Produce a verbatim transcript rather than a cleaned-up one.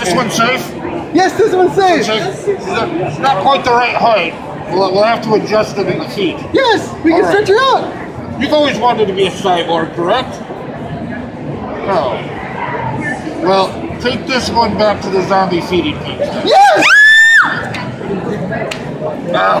This one's safe? Yes, this one's safe. It's not quite the right height. We'll, we'll have to adjust it in the feet. Yes, we can All stretch right. you out. You've always wanted to be a cyborg, correct? Oh. Well, take this one back to the zombie feeding peak. Yes! Uh,